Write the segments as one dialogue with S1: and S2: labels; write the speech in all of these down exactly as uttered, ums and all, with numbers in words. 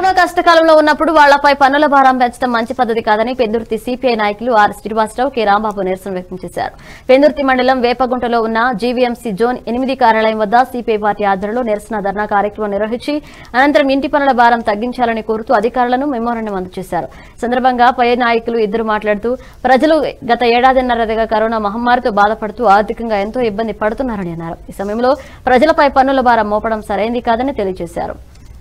S1: Corona కష్టకాలంలో ఉన్నప్పుడు వాళ్లపై పన్నుల భారం పెంచడం మంచి పద్ధతి కాదని పెందుర్తి సిపిఐ నాయకులు ఆర్ శ్రీనివాసరావు కె రాంబాబు నిరసన వ్యక్తం చేశారు. పెందుర్తి మండలం వేపగుంటలో ఉన్న జీవీఎంసీ జోన్ ఎనిమిది కార్యాలయం వద్ద సిపిఐ పార్టీ ఆధ్వర్యంలో నిరసన ధర్నా కార్యక్రమం నిర్వహించి అనంతరం ఇంటి పన్నుల భారం తగ్గించాలని కోరుతూ అధికారులను మెమోరాండం అందజేశారు. సందర్భంగా పై నాయకులు ఇద్దరు మాట్లాడుతూ ప్రజలు గత ఏడాదిన్నరగా కరోనా మహమ్మారితో బాధపడుతూ ఆర్థికంగా ఎంతో ఇబ్బంది పడుతున్నారని అన్నారు. ఈ సమయంలో ప్రజలపై పన్నుల భారం మోపడం సరైంది కాదని తెలియజేశారు.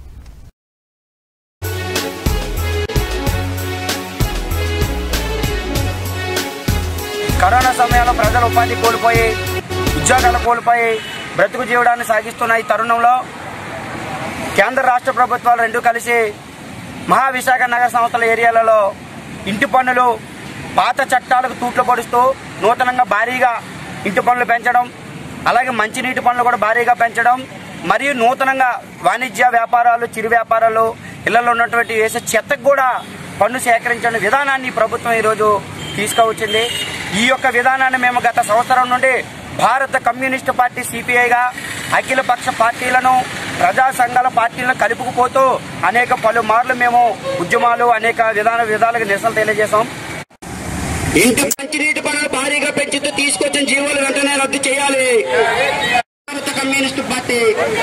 S2: కరోనా సమయంలో ప్రజలు ఉపాధి కోల్పోయి ఉద్యోగాలు కోల్పోయి బ్రతుకు జీవడాన్ని సాగిస్తున్న ఈ తరుణంలో కేంద్ర రాష్ట్ర ప్రభుత్వాలు రెండు కలిసి మహావిశాఖ నగర సంస్థల ఏరియాలలో ఇంటి పన్నులు పాత చట్టాలకు తూట్లు పొడుస్తూ నూతనంగా భారీగా ఇంటి పన్నులు పెంచడం, అలాగే మంచినీటి పన్నులు కూడా భారీగా పెంచడం, మరియు నూతనంగా వాణిజ్య వ్యాపారాలు చిరు వ్యాపారాలు ఇళ్లలో ఉన్నటువంటి వేసే చెత్తకు కూడా పన్ను సేకరించే విధానాన్ని ప్రభుత్వం ఈరోజు తీసుకువచ్చింది. ఈ యొక్క విధానాన్ని మేము గత సంవత్సరం నుండి భారత కమ్యూనిస్టు పార్టీ సిపిఐగా అఖిలపక్ష పార్టీలను ప్రజా సంఘాల పార్టీలను కలుపుకుపోతూ అనేక పలుమార్లు మేము ఉద్యమాలు అనేక విధాన విధాలుగా నిరసన తెలియజేశాం. ఇంటి మంచినీటి పన్నులు భారీగా పెంచుతూ తీసుకొచ్చిన జీవోలు వెంటనే రద్దు చేయాలి. భారత కమ్యూనిస్టు పార్టీ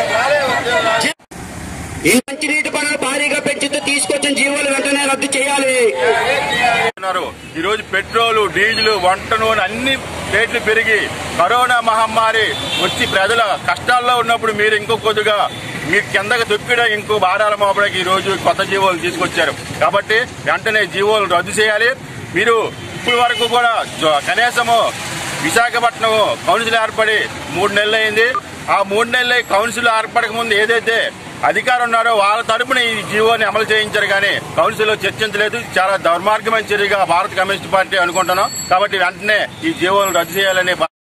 S2: మంచినీటి పన్నులు భారీగా పెంచుతూ తీసుకొచ్చిన జీవోలు వెంటనే రద్దు చేయాలి.
S3: ఈ రోజు పెట్రోలు, డీజిల్, వంట నూనె అన్ని రేట్లు పెరిగి కరోనా మహమ్మారి వచ్చి ప్రజల కష్టాల్లో ఉన్నప్పుడు మీరు ఇంకో కొద్దిగా మీరు కిందకి తొక్కిడా ఇంకో భారాల మోపడానికి ఈ రోజు కొత్త జీవోలు తీసుకొచ్చారు. కాబట్టి వెంటనే జీవోలు రద్దు చేయాలి. మీరు ఇప్పటి వరకు కూడా కనీసము విశాఖపట్నం కౌన్సిల్ ఏర్పడి మూడు నెలలు అయింది. ఆ మూడు నెలలు కౌన్సిల్ ఏర్పడక ముందు ఏదైతే అధికారం ఉన్నారో వాళ్ళ తరపున ఈ జీవోని అమలు చేయించారు, కానీ కౌన్సిల్ లో చర్చించలేదు. చాలా దుర్మార్గమైన చర్యగా భారత కమ్యూనిస్ట్ పార్టీ అనుకుంటున్నాం. కాబట్టి వెంటనే ఈ జీవోను రద్దు చేయాలని